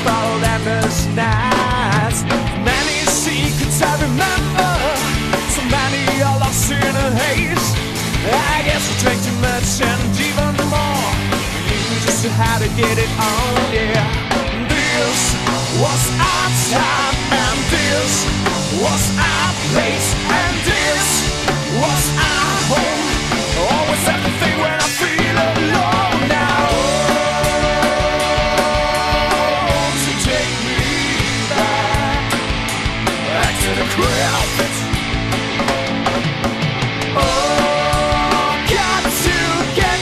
followed endless nights. Many secrets I remember, so many are lost in a haze. I guess we drank too much and even more, knew just how to get it on, yeah. This was our time, and this was our place, and this was our home. Always everything when I feel alone now. So take me back to the crypt. Oh, got to get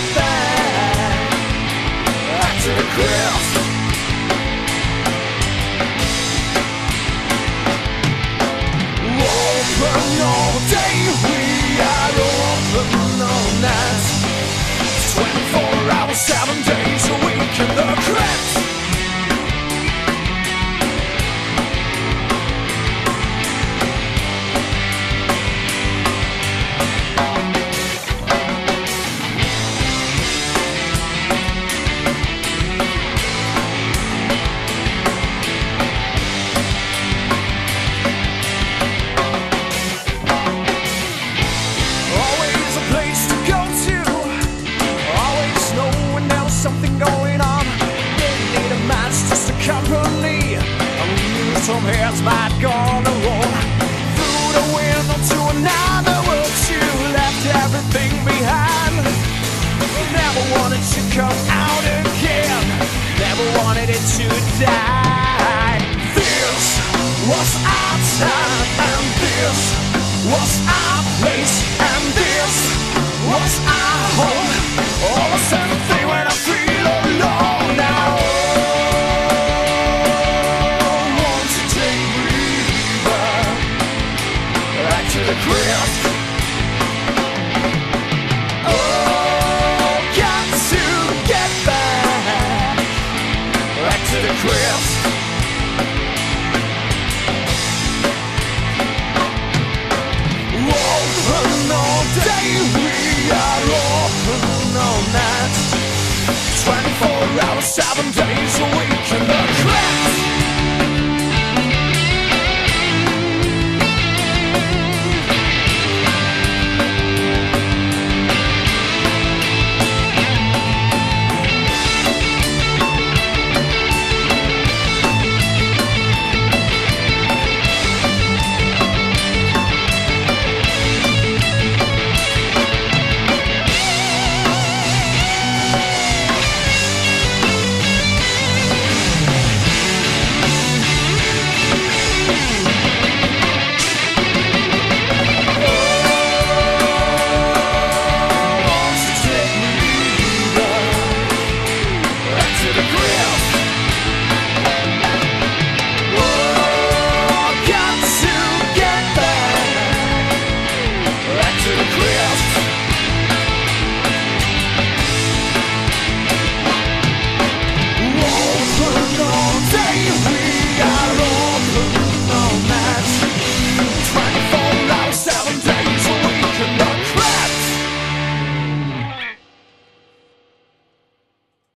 back to the crypt. Open all day, we are open all night. 24 hours, 7 days a week in the crypt. Some heads might go on the road through the window to another world. You left everything behind. Never wanted to come out again. Never wanted it to die. This was our time, and this was our place, and this was our home. Almost everything when I feel alone now. To the crypt. Oh, got to get back to the crypt. Open all day, we are open all night. 24 hours, 7 days a